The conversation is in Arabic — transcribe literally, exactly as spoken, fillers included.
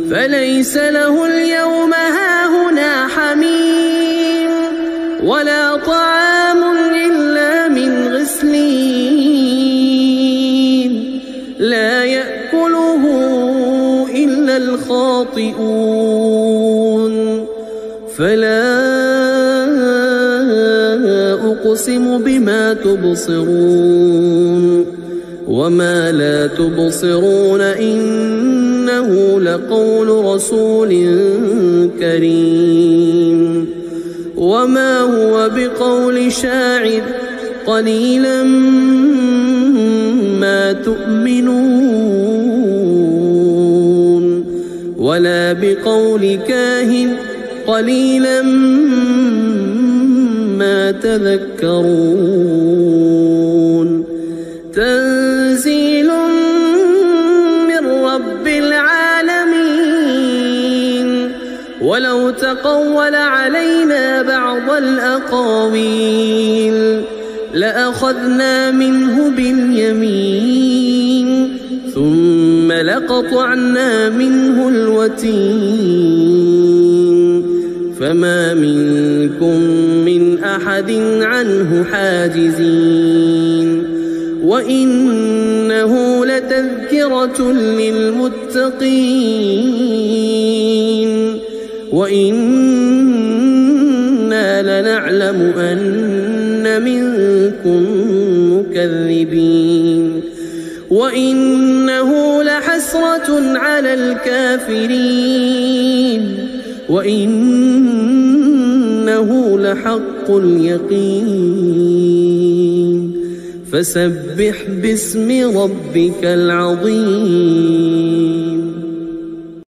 فليس له اليوم هاهنا حميم ولا طعام إلا من غسلين لا يأكله إلا الخاطئون فلا أقسم بما تبصرون وما لا تبصرون إنه لقول رسول كريم وما هو بقول شاعر قليلا ما تؤمنون ولا بقول كاهن قليلا ما تذكرون تنزيل من رب العالمين ولو تقول علينا بعض الأقاويل لأخذنا منه باليمين ثم لقطعنا منه الوتين فما منكم من أحد عنه حاجزين وإنه لتذكرة للمتقين وإنا لنعلم أن منكم مكذبين وإنه لحسرة على الكافرين وإنه لحق اليقين فسبح باسم ربك العظيم.